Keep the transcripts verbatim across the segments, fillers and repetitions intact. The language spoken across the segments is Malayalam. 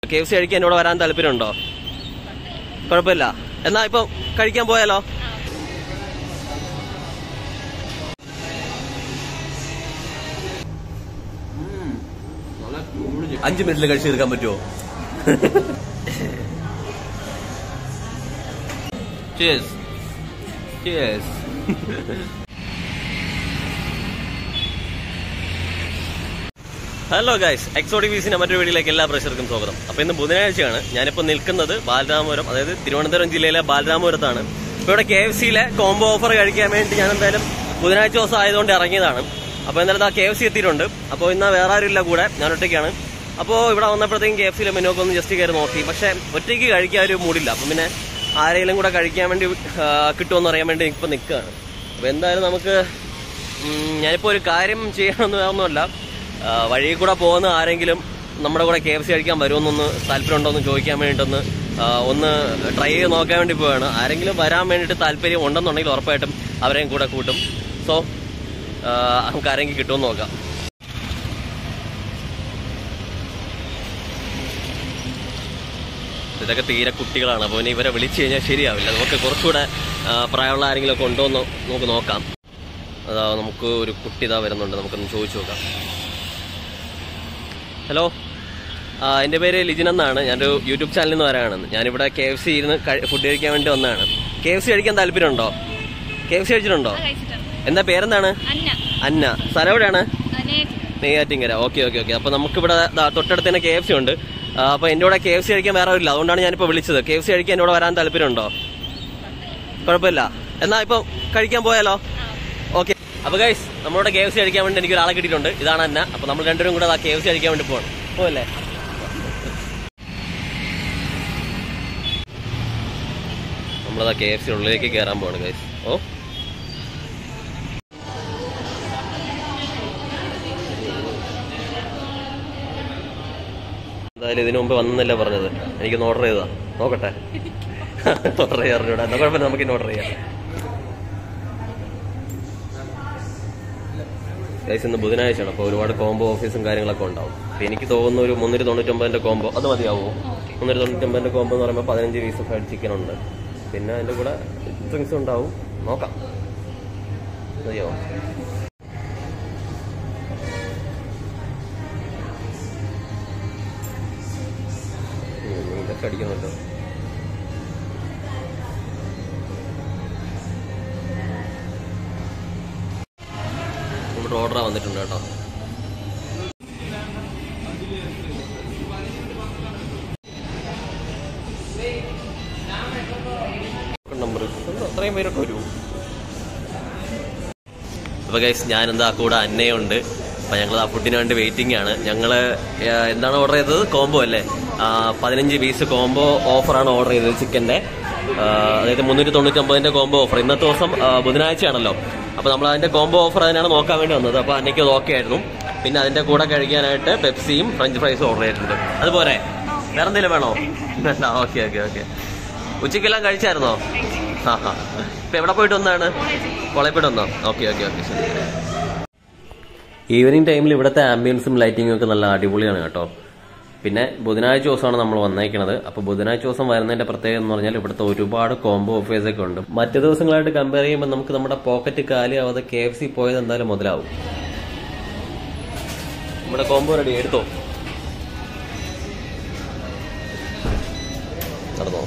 കെ എഫ് സി കഴിക്കാൻ ഇവിടെ വരാൻ താല്പര്യമുണ്ടോ? കുഴപ്പമില്ല. എന്നാ ഇപ്പൊ കഴിക്കാൻ പോയാലോ? അഞ്ചു മിനിറ്റിൽ കഴിച്ചു തീർക്കാൻ പറ്റുമോ? Cheers. Cheers. Hello guys, exotic വീസിന്റെ മറ്റൊരു വീഡിയോയിലേക്ക് എല്ലാ പ്രേക്ഷകർക്കും സ്വാഗതം. അപ്പൊ ഇന്ന് ബുധനാഴ്ചയാണ്. ഞാനിപ്പോ നിൽക്കുന്നത് ബാലരാമപുരം, അതായത് തിരുവനന്തപുരം ജില്ലയിലെ ബാലരാമപുരത്താണ്. ഇപ്പൊ ഇവിടെ കെ എഫ് സിയിലെ കോംബോ ഓഫർ കഴിക്കാൻ വേണ്ടി ഞാൻ എന്തായാലും ബുധനാഴ്ച ദിവസം ആയതുകൊണ്ട് ഇറങ്ങിയതാണ്. അപ്പൊ എന്തായാലും ആ കെ എഫ് സി എത്തിയിട്ടുണ്ട്. അപ്പോൾ ഇന്ന് വേറെ ആരും ഇല്ല കൂടെ, ഞാൻ ഒറ്റയ്ക്കാണ്. അപ്പോൾ ഇവിടെ വന്നപ്പോഴത്തേക്കും കെ എഫ് സിയിലെ മെനുവൊക്കെ ഒന്ന് ജസ്റ്റ് കയറി നോക്കി. പക്ഷെ ഒറ്റയ്ക്ക് കഴിക്കാൻ ഒരു മൂടില്ല. അപ്പം പിന്നെ ആരെങ്കിലും കൂടെ കഴിക്കാൻ വേണ്ടി കിട്ടുമെന്ന് അറിയാൻ വേണ്ടി ഇപ്പം നിൽക്കുകയാണ്. അപ്പോൾ എന്തായാലും നമുക്ക് ഞാനിപ്പോൾ ഒരു കാര്യം ചെയ്യണമെന്ന് വേറൊന്നുമല്ല, വഴിയിൽ കൂടെ പോകുന്ന ആരെങ്കിലും നമ്മുടെ കൂടെ കെ എഫ് സി കഴിക്കാൻ വരുമെന്നൊന്ന് താല്പര്യമുണ്ടോയെന്ന് ചോദിക്കാൻ വേണ്ടിയിട്ടൊന്ന് ഒന്ന് ട്രൈ ചെയ്ത് നോക്കാൻ വേണ്ടി പോവുകയാണ്. ആരെങ്കിലും വരാൻ വേണ്ടിയിട്ട് താല്പര്യം ഉണ്ടെന്നുണ്ടെങ്കിൽ ഉറപ്പായിട്ടും അവരെയും കൂടെ കൂട്ടും. സോ നമുക്ക് ആരെങ്കിലും കിട്ടുമെന്ന് നോക്കാം. ഇതൊക്കെ തീരെ കുട്ടികളാണ്, അപ്പോൾ ഇനി ഇവരെ വിളിച്ചു കഴിഞ്ഞാൽ ശരിയാവില്ല. നമുക്ക് കുറച്ചുകൂടെ പ്രായമുള്ള ആരെങ്കിലും ഒക്കെ ഉണ്ടോ എന്ന് നമുക്ക് നോക്കാം. അതാ നമുക്ക് ഒരു കുട്ടി ഇതാ വരുന്നുണ്ട്, നമുക്കൊന്ന് ചോദിച്ചു നോക്കാം. ഹലോ, എൻ്റെ പേര് ലിജിൻ എന്നാണ്. ഞാനൊരു യൂട്യൂബ് ചാനലിൽ നിന്ന് വരാനാണ്. ഞാനിവിടെ കെ എഫ് സി ഇരുന്ന് ഫുഡ് കഴിക്കാൻ വേണ്ടി വന്നതാണ്. കെ എഫ് സി കഴിക്കാൻ താല്പര്യമുണ്ടോ? കെ എഫ് സി കഴിച്ചിട്ടുണ്ടോ? എന്താ പേരെന്താണ്? അന്ന. സ്ഥലം എവിടെയാണ്? നെയ്യാറ്റിങ്കര. Okay okay okay. അപ്പോൾ നമുക്കിവിടെ തൊട്ടടുത്ത് തന്നെ കെ എഫ് സി ഉണ്ട്. അപ്പൊ എന്റെ കൂടെ കെ എഫ് സി കഴിക്കാൻ വേറെ ഇല്ല, അതുകൊണ്ടാണ് ഞാനിപ്പോ വിളിച്ചത്. കെ എഫ് സി കഴിക്കാൻ ഇവിടെ വരാൻ താല്പര്യമുണ്ടോ? കുഴപ്പമില്ല. എന്നാ ഇപ്പൊ കഴിക്കാൻ പോയാലോ? ഓക്കെ. അപ്പൊ ഗൈസ്, നമ്മളുടെ കെ എഫ് സി കഴിക്കാൻ വേണ്ടി എനിക്ക് ഒരാളെ കിട്ടിയിട്ടുണ്ട്. ഇതാണ് അന്ന. അപ്പൊ നമ്മൾ രണ്ടുപേരും കൂടെ കെ എഫ് സി കഴിക്കാൻ വേണ്ടി പോകണം. പോയല്ലേ? നമ്മളതാ കെ എഫ് സി ഉള്ളിലേക്ക് കയറാൻ പോവാണ് ഗൈസ്. ഓ എന്തായാലും ഇതിനു മുമ്പ് വന്നല്ലേ പറഞ്ഞത്, എനിക്കൊന്ന് ഓർഡർ ചെയ്താ നോക്കട്ടെ. ഓർഡർ ചെയ്യാറില്ല, എന്നാ കുഴപ്പമില്ല, നമുക്ക് ഇന്ന് ഓർഡർ ചെയ്യാം. ഗൈസ്, ഇന്ന് ബുധനാഴ്ചയാണ്. അപ്പോൾ ഒരുപാട് കോംബോ ഓഫീസും കാര്യങ്ങളൊക്കെ ഉണ്ടാവും. എനിക്ക് തോന്നുന്നു ഒരു മുന്നൂറ്റി തൊണ്ണൂറ്റൊമ്പതിന്റെ കോംബോ അത് മതിയാവുമോ? മുന്നൂറ്റി തൊണ്ണൂറ്റൊമ്പതിന്റെ കോംബോ എന്ന് പറയുമ്പോൾ പതിനഞ്ച് പീസ് ഫ്രൈഡ് ചിക്കൻ ഉണ്ട്, പിന്നെ അതിന്റെ കൂടെ ഡ്രിങ്ക്സ് ഉണ്ടാവും. നോക്കാം, മതിയാവോ? ഇതൊക്കെ അടിക്കുന്നുണ്ടോ? ഇവിടെ ഓർഡർ വന്നിട്ടുണ്ട് കേട്ടോ. നമ്പർ അത്രയും പേരൊക്കെ വരുമോ? അപ്പൊ ഗൈസ്, ഞാനെന്താ കൂടെ അന്നയുണ്ട്. അപ്പൊ ഞങ്ങൾ ആ ഫുഡിന് വേണ്ടി വെയിറ്റിംഗ് ആണ്. ഞങ്ങള് എന്താണ് ഓർഡർ ചെയ്തത്? കോംബോ അല്ലേ? പതിനഞ്ച് പീസ് കോംബോ ഓഫറാണ് ഓർഡർ ചെയ്തത് ചിക്കന്റെ. അതായത് മുന്നൂറ്റി തൊണ്ണൂറ്റൊമ്പതിന്റെ കോംബോ ഓഫർ. ഇന്നത്തെ ദിവസം ബുധനാഴ്ചയാണല്ലോ, അപ്പൊ നമ്മൾ അതിന്റെ കോംബോ ഓഫർ അതിനാണ് നോക്കാൻ വേണ്ടി വന്നത്. അപ്പൊ അന്നയ്ക്ക് അത് ഓക്കെ ആയിരുന്നു. പിന്നെ അതിന്റെ കൂടെ കഴിക്കാനായിട്ട് പെപ്സിയും ഫ്രഞ്ച് ഫ്രൈസും ഓർഡർ ചെയ്തിട്ടുണ്ട്. അതുപോലെ വേറെ എന്തെങ്കിലും വേണോ? വേണ്ട. Okay okay okay. ഉച്ചക്കെല്ലാം കഴിച്ചായിരുന്നോ? ആ ഹാ. ഇപ്പൊ എവിടെ പോയിട്ട് വന്നാണ്? കോളേജിൽ പോയിട്ട് വന്നോ? ഓക്കെ ഓക്കെ ഓക്കെ ശരി. ഈവനിങ് ടൈമിൽ ഇവിടുത്തെ ആംബിയൻസും ലൈറ്റിങ്ങും ഒക്കെ നല്ല അടിപൊളിയാണ് കേട്ടോ. പിന്നെ ബുധനാഴ്ച ദിവസമാണ് നമ്മൾ വന്നേക്കുന്നത്. അപ്പോൾ ബുധനാഴ്ച ദിവസം വരുന്നതിന്റെ പ്രത്യേകത എന്ന് പറഞ്ഞാൽ ഇവിടുത്തെ ഒരുപാട് കോംബോ ഓഫേഴ്സ് ഒക്കെ ഉണ്ട്. മറ്റു ദിവസങ്ങളായിട്ട് കമ്പയർ ചെയ്യുമ്പോൾ നമുക്ക് നമ്മുടെ പോക്കറ്റ് കാലിയാവാതെ കെ എഫ് സി പോയത് എന്തായാലും മുതലാവും. നമ്മുടെ കോംബോ റെഡി, എടുത്തോ, നടന്നോ.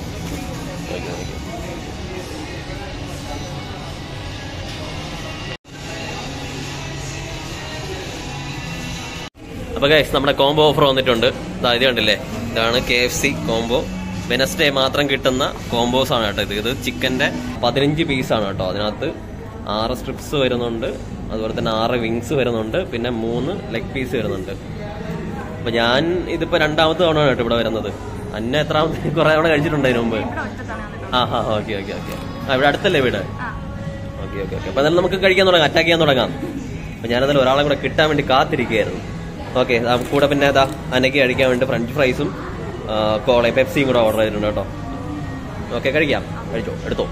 അപ്പൊ ഗൈസ്, നമ്മുടെ കോംബോ ഓഫർ വന്നിട്ടുണ്ട്. ഇത് കണ്ടില്ലേ, ഇതാണ് K F C combo. Wednesday മാത്രം കിട്ടുന്ന കോംബോസ് ആണ് കേട്ടോ ഇത്. ഇത് ചിക്കന്റെ പതിനഞ്ച് പീസാണ് കേട്ടോ. അതിനകത്ത് ആറ് സ്ട്രിപ്സ് വരുന്നുണ്ട്, അതുപോലെ തന്നെ ആറ് വിങ്സ് വരുന്നുണ്ട്, പിന്നെ മൂന്ന് ലെഗ് പീസ് വരുന്നുണ്ട്. അപ്പൊ ഞാൻ ഇതിപ്പോ രണ്ടാമത്തെ തവണയാണ് കേട്ടോ ഇവിടെ വരുന്നത്. അന്ന എത്രാമത്തെ? കുറെ തവണ കഴിച്ചിട്ടുണ്ട് അതിന് മുമ്പ്. ആ ഹാ ഓക്കെ ഓക്കെ ഓക്കെ. ആ ഇവിടെ അടുത്തല്ലേ വീട്? Okay okay okay. അപ്പൊ എന്നാലും നമുക്ക് കഴിക്കാൻ തുടങ്ങാം, അറ്റാക്ക് ചെയ്യാൻ തുടങ്ങാം. അപ്പൊ ഞാനതിൽ ഒരാളെ കൂടെ കിട്ടാൻ വേണ്ടി കാത്തിരിക്കുകയായിരുന്നു. ഓക്കെ, കൂടെ പിന്നെ അതാ അന്നയ്ക്ക് കഴിക്കാൻ വേണ്ടി ഫ്രഞ്ച് ഫ്രൈസും കോളയും പെപ്സിയും കൂടെ ഓർഡർ ചെയ്തിട്ടുണ്ട് കേട്ടോ. ഓക്കെ, കഴിക്കാം. കഴിച്ചോ, എടുത്തോ.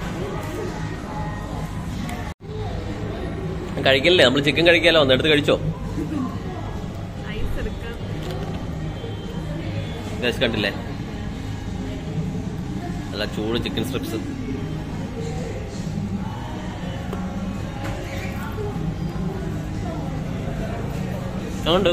കഴിക്കില്ലേ, നമ്മൾ ചിക്കൻ കഴിക്കാലോ, ഒന്ന് എടുത്ത് കഴിച്ചോ. ഗൈസ് കണ്ടില്ലേ, നല്ല ചൂട് ചിക്കൻ സ്ട്രിപ്സ്. അതുകൊണ്ട്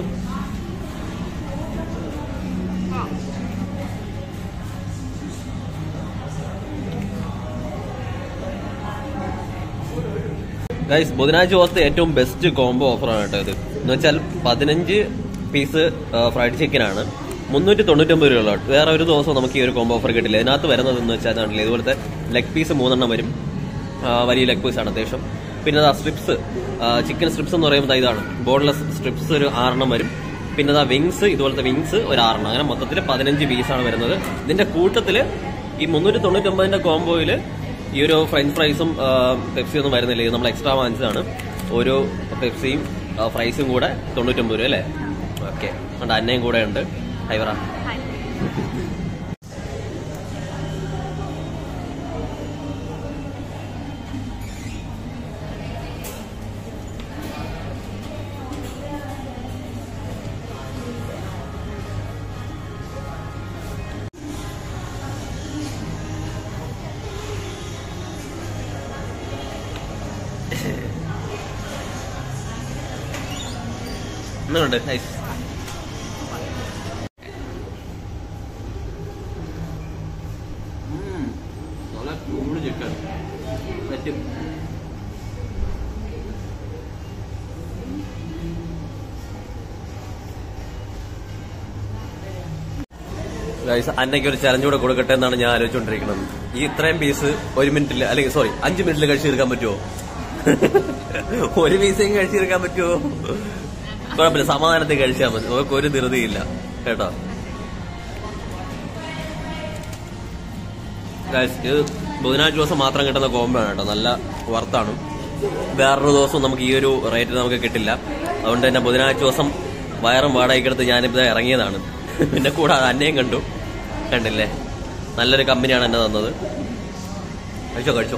ഗൈസ് ബുധനാഴ്ച ദിവസത്തെ ഏറ്റവും ബെസ്റ്റ് കോംബോ ഓഫറാണ് കേട്ടോ ഇത്. എന്ന് വെച്ചാൽ പതിനഞ്ച് പീസ് ഫ്രൈഡ് ചിക്കൻ ആണ് മുന്നൂറ്റി തൊണ്ണൂറ്റൊമ്പത് രൂപ. വേറെ ഒരു ദിവസം നമുക്ക് ഈ ഒരു കോംബോ ഓഫർ കിട്ടില്ല. ഇതിനകത്ത് വരുന്നത് എന്ന് വെച്ചാൽ അതാണല്ലേ ഇതുപോലത്തെ ലെഗ് പീസ് മൂന്നെണ്ണം വരും, വലിയ ലെഗ് പീസ് ആണ് അത്യാവശ്യം. പിന്നെ അതാ സ്ട്രിപ്സ്, ചിക്കൻ സ്ട്രിപ്സ് എന്ന് പറയുമ്പോൾ ഇതാണ് ബോൺലെസ് സ്ട്രിപ്സ് ഒരു ആറെണ്ണം വരും. പിന്നെ അതാ വിങ്സ്, ഇതുപോലത്തെ വിങ്സ് ഒരു ആറെണ്ണം. അങ്ങനെ മൊത്തത്തിൽ പതിനഞ്ച് പീസാണ് വരുന്നത്. ഇതിന്റെ കൂട്ടത്തിൽ ഈ മുന്നൂറ്റി തൊണ്ണൂറ്റൊമ്പതിന്റെ കോംബോയിൽ ഈ ഒരു ഫ്രഞ്ച് ഫ്രൈസും പെപ്സി ഒന്നും വരുന്നില്ല. ഇത് നമ്മൾ എക്സ്ട്രാ വാങ്ങിച്ചതാണ്. ഓരോ പെപ്സിയും ഫ്രൈസും കൂടെ തൊണ്ണൂറ്റൊമ്പത് രൂപ അല്ലേ? ഓക്കെ, അതുകൊണ്ട് അന്നയും കൂടെ ഉണ്ട്. ഹൈവറ എന്നുണ്ട് നൈസ്. നല്ല ചൂട് ചിക്കൻ പറ്റും. ഗൈസ് അന്നയ്ക്ക് ഒരു ചലഞ്ച് കൂടെ കൊടുക്കട്ടെ എന്നാണ് ഞാൻ ആലോചിച്ചുകൊണ്ടിരിക്കുന്നത്. ഈ ഇത്രയും പീസ് ഒരു മിനിറ്റിൽ അല്ലെങ്കിൽ സോറി അഞ്ചു മിനിറ്റിൽ കഴിച്ചു തീർക്കാൻ പറ്റുമോ? ഒരു പീസേയും കഴിച്ചു തീർക്കാൻ പറ്റുമോ? കുഴപ്പമില്ല, സമാധാനത്തിൽ കഴിച്ചാൽ മതി, നമുക്ക് ഒരു ധൃതിയില്ല കേട്ടോ. ഗൈസ് ഇത് ബുധനാഴ്ച ദിവസം മാത്രം കിട്ടുന്ന കോംബോ ആണ് കേട്ടോ, നല്ല വർത്താണ്. വേറൊരു ദിവസം നമുക്ക് ഈ ഒരു റേറ്റിൽ നമുക്ക് കിട്ടില്ല. അതുകൊണ്ട് തന്നെ ബുധനാഴ്ച ദിവസം വയറും വാടകയ്ക്കെടുത്ത് ഞാനിപ്പോൾ ഇറങ്ങിയതാണ്. പിന്നെ കൂടാതെ അന്നയും കണ്ടു, കണ്ടില്ലേ, നല്ലൊരു കമ്പനിയാണ് എന്നെ തന്നത്. കഴിച്ചോ കഴിച്ചോ.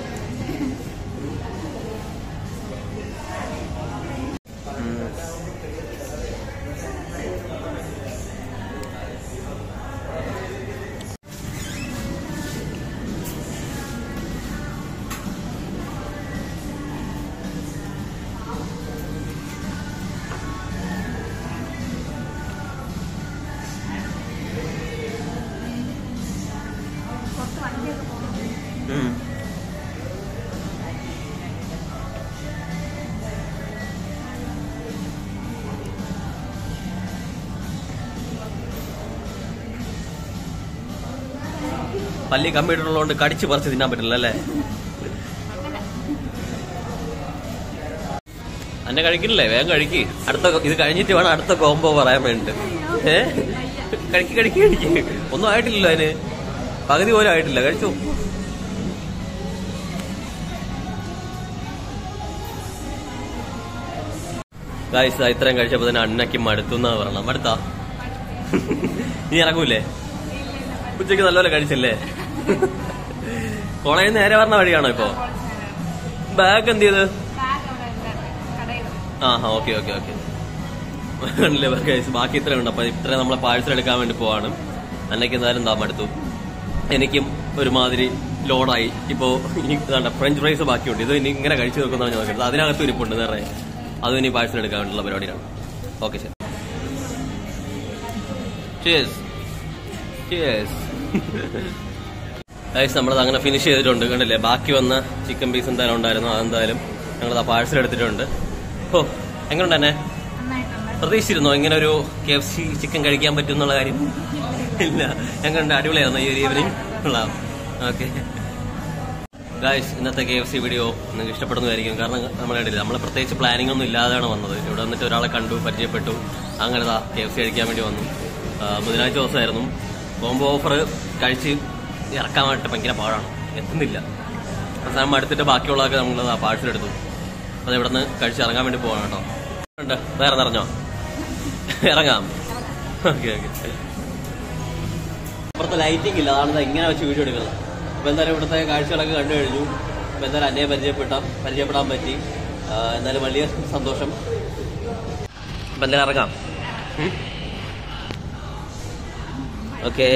പല്ലി കമ്പ്യൂട്ടർ ഉള്ളതുകൊണ്ട് കടിച്ച് പറിച്ച് തിന്നാൻ പറ്റില്ല അല്ലേ? അന്നെ കഴിക്കില്ലേ? വേഗം കഴിക്ക്. അടുത്ത ഇത് കഴിഞ്ഞിട്ട് വേണം അടുത്ത കോംബോ പറയാൻ വേണ്ടിട്ട്. ഏ കഴിക്ക് കഴിക്ക് കഴിക്ക്. ഒന്നും ആയിട്ടില്ലല്ലോ അതിന്, പകുതി പോലും ആയിട്ടില്ല. കഴിച്ചു. ഗൈസ് ഇത്രയും കഴിച്ചപ്പോ തന്നെ അന്നയ്ക്ക് മടുത്തു എന്നാ പറയണം. മടുത്താ? നീ ഇറങ്ങൂലേ? ഉച്ചയ്ക്ക് നല്ലപോലെ കഴിച്ചല്ലേ? കോളേജിൽ നേരെ പറഞ്ഞ വഴിയാണോ ഇപ്പോ? ബാഗ് എന്ത് ചെയ്ത്? ആ ഹാ ഓക്കെ ഓക്കെ ഓക്കെ. ബാക്കി ഇത്രയും ഉണ്ട്. അപ്പൊ ഇത്രയും നമ്മളെ പാഴ്സൽ എടുക്കാൻ വേണ്ടി പോവാണ്. അന്നയ്ക്ക് എന്തായാലും എന്താ മടുത്തു, എനിക്കും ഒരുമാതിരി ലോഡായി. ഇപ്പോ ഇനി ഫ്രഞ്ച് ഫ്രൈസ് ബാക്കിയുണ്ട്. ഇത് ഇനി ഇങ്ങനെ കഴിച്ചു നോക്കുന്നതാണ് ഞാൻ നോക്കുന്നത്. അതിനകത്ത് ഇരിപ്പുണ്ട് നേരെ, അതും ഇനി പാഴ്സൽ എടുക്കാൻ വേണ്ടിയുള്ള പരിപാടിയാണ്. ഓക്കെ ശരി. Cheers. Cheers. ഗൈസ് നമ്മളത് അങ്ങനെ ഫിനിഷ് ചെയ്തിട്ടുണ്ട്. കണ്ടില്ലേ, ബാക്കി വന്ന ചിക്കൻ പീസ് എന്തായാലും ഉണ്ടായിരുന്നു. അതെന്തായാലും ഞങ്ങളത് ആ പാഴ്സൽ എടുത്തിട്ടുണ്ട്. ഓ എങ്ങനെയുണ്ട് തന്നെ? പ്രതീക്ഷിച്ചിരുന്നോ ഇങ്ങനെ ഒരു കെ എഫ് സി ചിക്കൻ കഴിക്കാൻ പറ്റും എന്നുള്ള കാര്യം? ഇല്ല. എങ്ങനെയുണ്ട്? അടിപൊളിയായിരുന്നു ഈ ഒരു ഈവനിങ്. കൊള്ളാം. ഓക്കെ ഗൈസ്, ഇന്നത്തെ കെ എഫ് സി വീഡിയോ നിങ്ങൾക്ക് ഇഷ്ടപ്പെടുന്നതായിരിക്കും. കാരണം നമ്മൾ കണ്ടില്ല, നമ്മൾ പ്രത്യേകിച്ച് പ്ലാനിംഗ് ഒന്നും ഇല്ലാതെയാണ് വന്നത്. ഇവിടെ വന്നിട്ട് ഒരാളെ കണ്ടു, പരിചയപ്പെട്ടു, അങ്ങനെ കെ എഫ് സി കഴിക്കാൻ വേണ്ടി വന്നു. ബുധനാഴ്ച ദിവസമായിരുന്നു. കോംബോ ഓഫർ കഴിച്ച് ഇറക്കാൻ വേണ്ടിയിട്ട് ഭയങ്കര പാടാണ്, എത്തുന്നില്ല. അവസാനം അടുത്തിട്ട് ബാക്കിയുള്ളതൊക്കെ നമ്മൾ പാഴ്സൽ എടുത്തു. അത് ഇവിടെ നിന്ന് കഴിച്ച് ഇറങ്ങാൻ വേണ്ടി പോകണം കേട്ടോ. ഉണ്ട് വേറെ നിറഞ്ഞോ? ഇറങ്ങാം. Okay okay. അപ്പുറത്തെ ലൈറ്റിംഗ് ഇല്ല, അതാണ് ഇങ്ങനെ വെച്ച് വീഡിയോ എടുക്കുന്നത്. അപ്പൊ എന്തായാലും ഇവിടുത്തെ കാഴ്ചകളൊക്കെ കണ്ടു കഴിഞ്ഞു. അപ്പൊ എന്തായാലും അന്നയെ പരിചയപ്പെട്ടാം പരിചയപ്പെടാൻ പറ്റി. എന്തായാലും വലിയ സന്തോഷം. അപ്പൊ എന്തായാലും ഇറങ്ങാം. ഓക്കെ.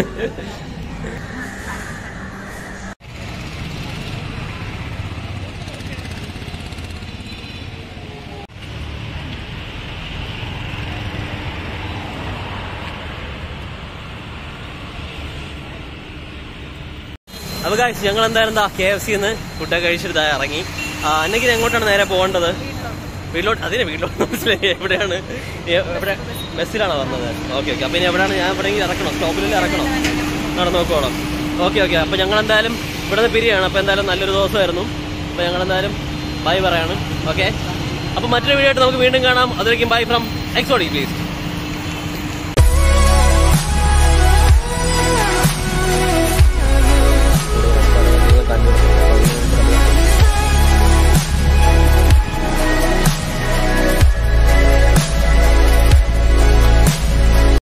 അപ്പൊ ഗൈസ് ഞങ്ങൾ എന്തായാലും എന്താ കെ എഫ് സിന്ന് ഫുഡൊക്കെ കഴിച്ചിട്ട് ഇറങ്ങി. അന്നെങ്കിൽ എങ്ങോട്ടാണ് നേരെ പോകേണ്ടത്? വീട്ടിലോട്ട്. അതിനെ വീട്ടിലോട്ട് മനസ്സിലായി. എവിടെയാണ്? എവിടെ? ബസ്സിലാണോ വന്നത്? Okay okay. അപ്പൊ ഇനി എവിടെയാണ്? ഞാൻ എവിടെയെങ്കിലും ഇറക്കണം, സ്റ്റോപ്പിൽ ഇറക്കണം, നടന്നു നോക്കോളാം. Okay okay. അപ്പൊ ഞങ്ങൾ എന്തായാലും ഇവിടെ നിന്ന് പിരിയാണ്. അപ്പൊ എന്തായാലും നല്ലൊരു ദിവസമായിരുന്നു. അപ്പൊ ഞങ്ങൾ എന്തായാലും ബൈ പറയാണ്. ഓക്കെ. അപ്പൊ മറ്റൊരു വീഡിയോ ആയിട്ട് നമുക്ക് വീണ്ടും കാണാം. അതിലേക്കും ബൈ ഫ്രം എക്സോഡി പ്ലീസ്.